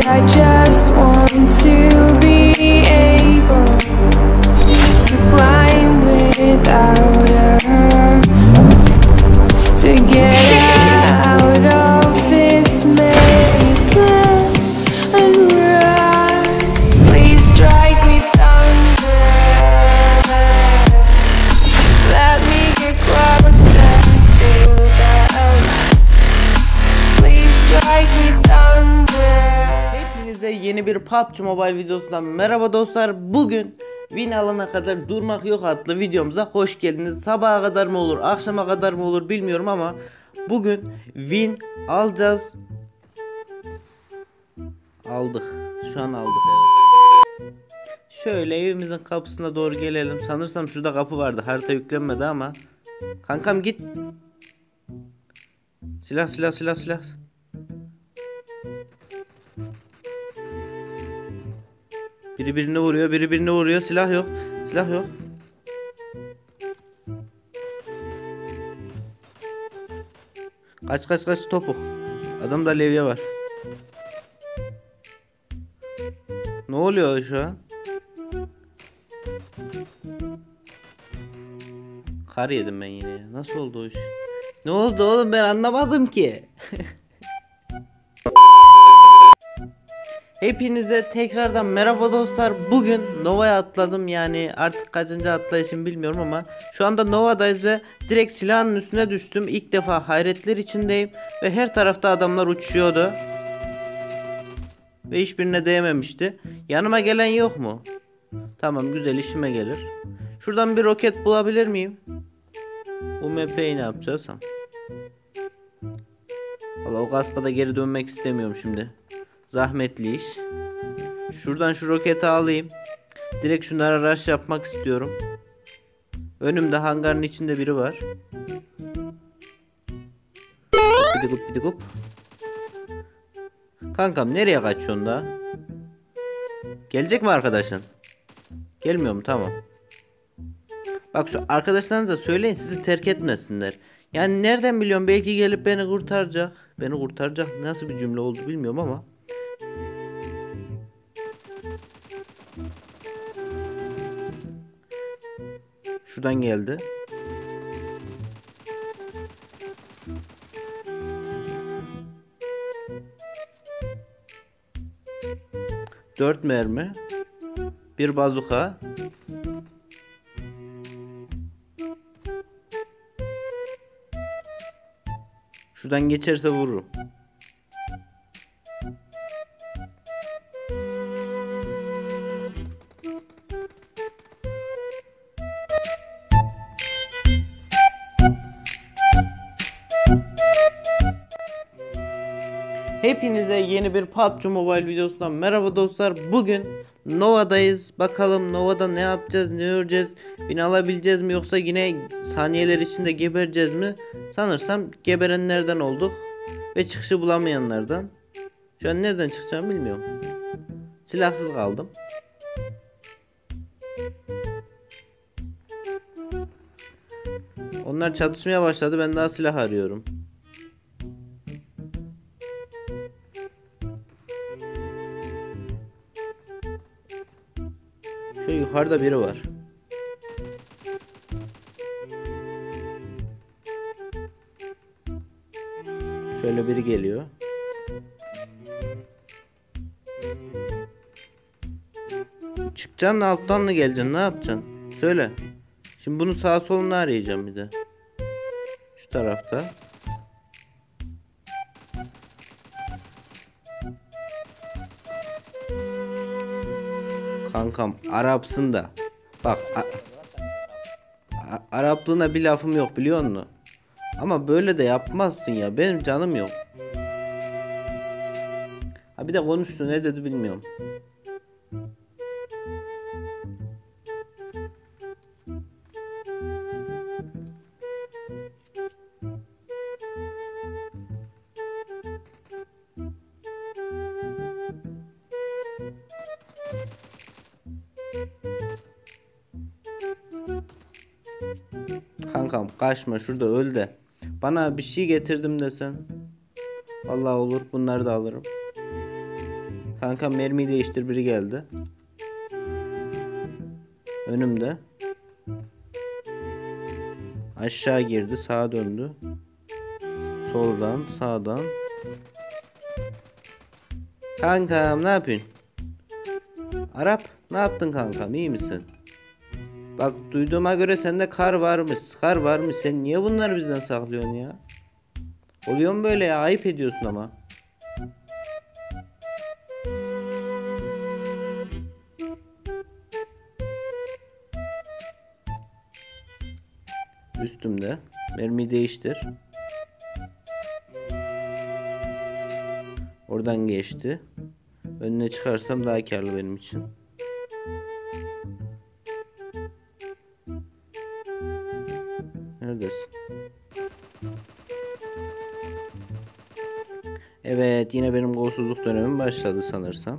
I just want to be able to climb without a fall, to get out of this maze and run. Please strike me thunder, let me get closer to the light. Please strike me thunder. Hepinize yeni bir PUBG Mobile videosundan merhaba dostlar. Bugün win alana kadar durmak yok adlı videomuza hoş geldiniz. Sabaha kadar mı olur, akşama kadar mı olur bilmiyorum ama bugün win alacağız. Aldık. Şu an aldık, evet. Şöyle evimizin kapısına doğru gelelim. Sanırsam şurada kapı vardı. Harita yüklenmedi ama. Kankam git. Silah. Biri birini vuruyor. Silah yok. Kaç topuk. Adamda levye var. Ne oluyor şu an? Kar yedim ben yine ya. Nasıl oldu o iş? Ne oldu oğlum, ben anlamadım ki. Hepinize tekrardan merhaba dostlar. Bugün Nova'ya atladım, yani artık kaçıncı atlayışım bilmiyorum ama şu anda Nova'dayız ve direkt silahın üstüne düştüm. İlk defa hayretler içindeyim ve her tarafta adamlar uçuyordu. Ve hiçbirine değmemişti. Yanıma gelen yok mu? Tamam, güzel, işime gelir. Şuradan bir roket bulabilir miyim? UMP'yi ne yapacağız? Valla o kaskada geri dönmek istemiyorum şimdi. Zahmetli iş. Şuradan şu roketi alayım. Direkt şunlara rush yapmak istiyorum. Önümde hangarın içinde biri var. Bidigup. Kankam nereye kaçıyorsun da? Gelecek mi arkadaşın? Gelmiyor mu? Tamam. Bak şu arkadaşlarınıza söyleyin, sizi terk etmesinler. Yani nereden biliyorum, belki gelip beni kurtaracak. Beni kurtaracak nasıl bir cümle oldu bilmiyorum ama. Şuradan geldi. Dört mermi. Bir bazuka. Şuradan geçerse vururum. Hepinize yeni bir PUBG Mobile videosundan merhaba dostlar. Bugün Nova'dayız. Bakalım Nova'da ne yapacağız, ne göreceğiz? Win alabileceğiz mi, yoksa yine saniyeler içinde gebereceğiz mi? Sanırsam geberenlerden olduk ve çıkışı bulamayanlardan. Şu an nereden çıkacağımı bilmiyorum. Silahsız kaldım. Onlar çatışmaya başladı, ben daha silah arıyorum. Şu yukarıda biri var. Şöyle biri geliyor. Çıkacaksın alttan mı geleceksin, ne yapacaksın? Söyle. Şimdi bunu sağa solunu arayacağım bir de. Şu tarafta. Kankam Arapsın da. Bak Araplığına bir lafım yok, biliyor musun? Ama böyle de yapmazsın ya. Benim canım yok. Ha bir de konuştu, ne dedi bilmiyorum. Kankam kaçma, şurada öl de. Bana bir şey getirdim desen. Vallahi olur, bunları da alırım. Kanka mermiyi değiştir, biri geldi. Önümde. Aşağı girdi, sağa döndü. Soldan, sağdan. Kankam ne yapıyorsun? Arap, ne yaptın kankam, iyi misin? Bak duyduğuma göre sende kar varmış, kar varmış. Sen niye bunları bizden saklıyorsun ya? Oluyor mu böyle ya? Ayıp ediyorsun ama. Üstümde. Mermiyi değiştir. Oradan geçti. Önüne çıkarsam daha karlı benim için. Neredesin? Evet, yine benim golsuzluk dönemim başladı sanırsam.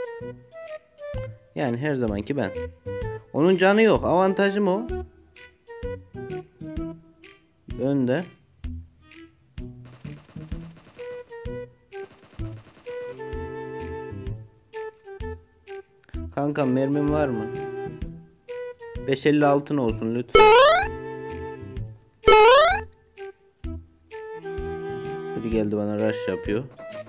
Yani her zamanki ben. Onun canı yok. Avantajım o. Önde. Kankam mermin var mı? 556 olsun lütfen. Biri geldi bana rush yapıyor.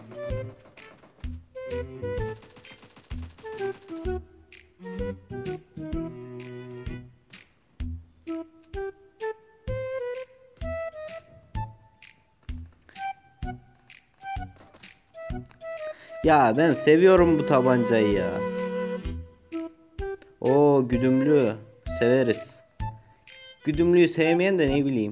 Ya ben seviyorum bu tabancayı ya. O güdümlü severiz. Güdümlüyü sevmeyen de ne bileyim.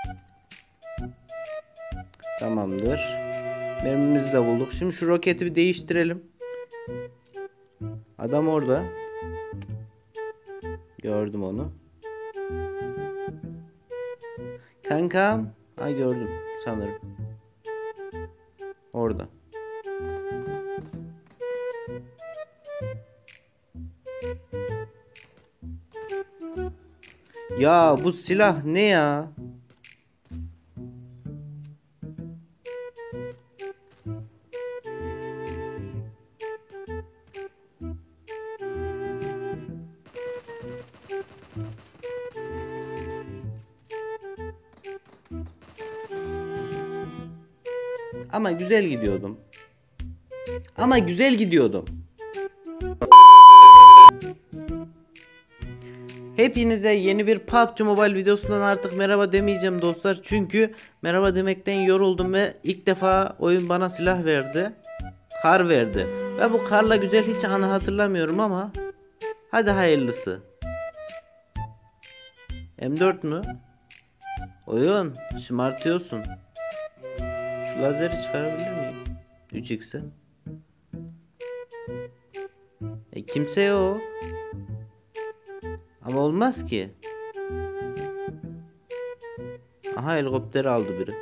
Tamamdır. Mermimizi de bulduk. Şimdi şu roketi bir değiştirelim. Adam orada. Gördüm onu. Kankam. Ha gördüm sanırım. Orada. Ya bu silah ne ya? Ama güzel gidiyordum. Ama güzel gidiyordum. Hepinize yeni bir PUBG Mobile videosundan artık merhaba demeyeceğim dostlar. Çünkü merhaba demekten yoruldum ve ilk defa oyun bana silah verdi. Kar verdi. Ve bu karla güzel hiç anı hatırlamıyorum ama hadi hayırlısı. M4 mü? Oyun şımartıyorsun. Şu lazeri çıkarabilir miyim? 3x'e. Kimse yok. Ama olmaz ki. Aha helikopteri aldı biri.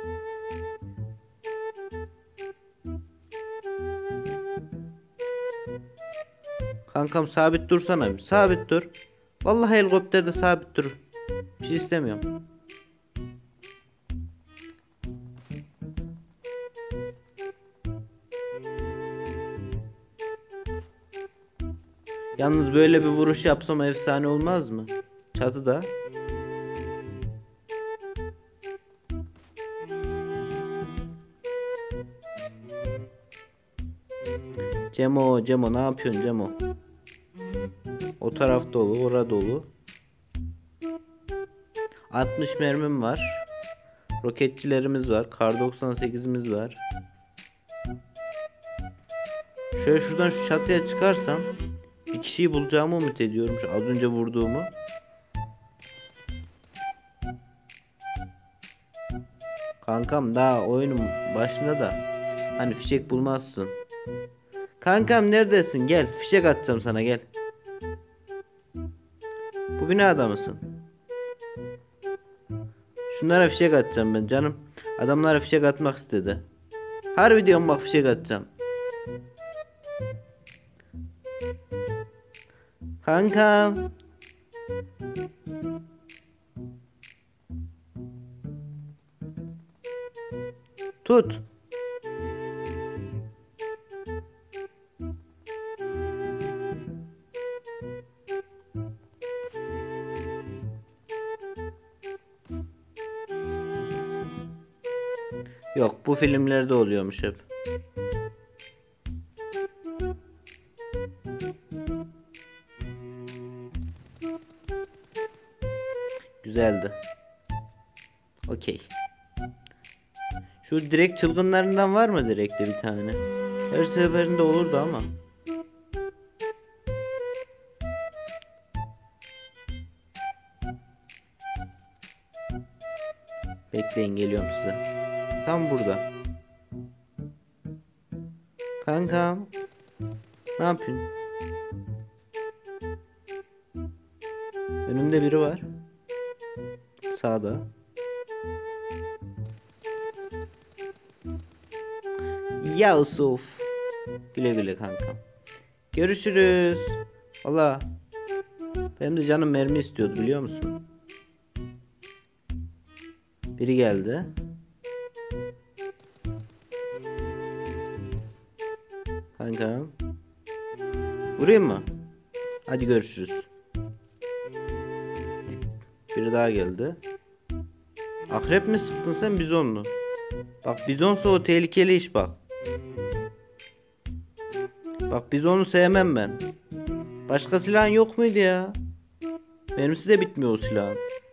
Kankam sabit dursana bir. Sabit dur. Vallahi helikopterde sabit dur. Bir şey istemiyorum. Yalnız böyle bir vuruş yapsam efsane olmaz mı? Çatıda. Cemo ne yapıyorsun Cemo? O taraf dolu, ora dolu. 60 mermim var. Roketçilerimiz var. Kar 98'imiz var. Şöyle şuradan şu çatıya çıkarsam bir kişiyi bulacağımı umut ediyorum. Şu az önce vurduğumu. Kankam daha oyunun başında da hani fişek bulmazsın. Kankam neredesin? Gel fişek atacağım sana, gel. Bu binada mısın? Şunlara fişek atacağım ben canım. Adamlara fişek atmak istedi. Harbi diyorum bak, fişek atacağım. Kankam. Tut. Yok, bu filmlerde oluyormuş hep. Güzeldi. Okey. Şu direkt çılgınlarından var mı direkte bir tane? Her seferinde olurdu ama. Bekleyin, geliyorum size. Tam burada. Kankam. Ne yapıyorsun? Önümde biri var. Sağda. Yusuf. Güle güle kankam. Görüşürüz. Valla. Benim de canım mermi istiyordu, biliyor musun? Biri geldi. Kankam. Vurayım mı? Hadi görüşürüz. Biri daha geldi. Akrep mi sıktın sen, bizon mu? Bak, bizonsa o tehlikeli iş bak. Bak, bizonu sevmem ben. Başka silahın yok muydu ya? Mermisi de bitmiyor o silahın.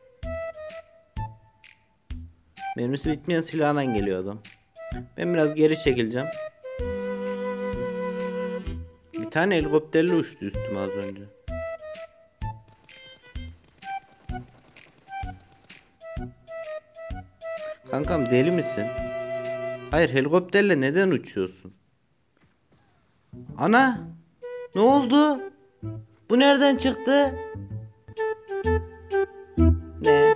Mermisi bitmeyen silahla geliyor adam. Ben biraz geri çekileceğim. Bir tane helikopterle uçtu üstüme az önce. Kankam, deli misin? Hayır, helikopterle neden uçuyorsun? Ana! Ne oldu? Bu nereden çıktı? Ne?